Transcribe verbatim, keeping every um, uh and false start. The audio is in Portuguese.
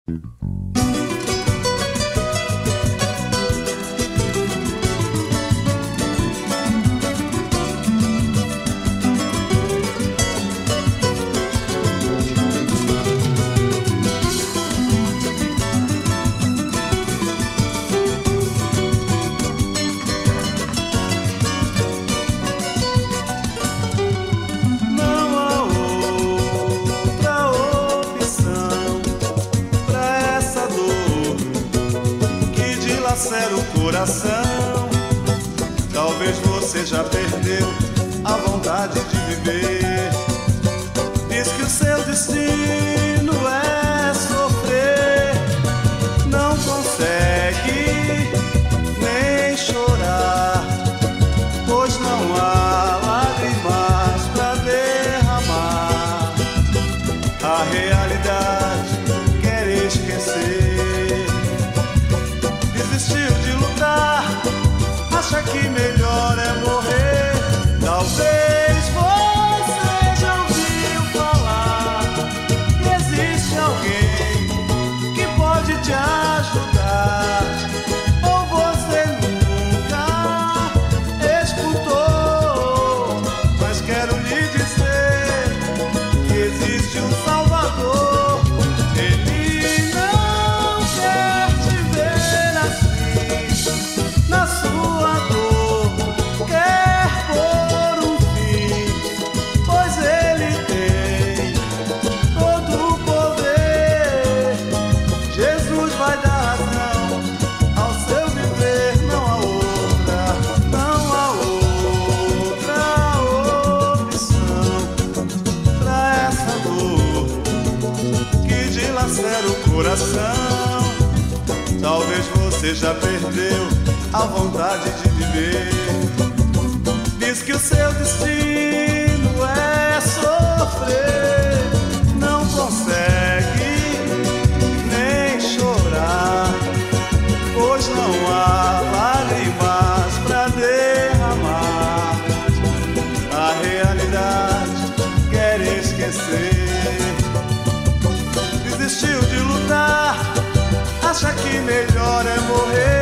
O coração, talvez você já perdeu a vontade de viver. Diz que o seu destino é sofrer, não consegue nem chorar, pois não há lágrimas pra derramar. A realidade quer esquecer. Desistiu de lutar, acha que melhor é morrer. Talvez você já ouviu falar que existe alguém que pode te ajudar, ou você nunca escutou. Mas quero lhe dizer que existe um Salvador. Ele não quer te ver assim na sua dor, quer pôr um fim, pois ele tem todo o poder. Jesus vai dar razão ao seu viver, não há outra, não há outra opção pra essa dor que dilacera o coração. Talvez você já perdeu a vontade de viver. Diz que o seu destino é sofrer, não consegue nem chorar, pois não há lágrimas pra derramar. A realidade quer esquecer. Desistiu de lutar, acha que melhor é morrer.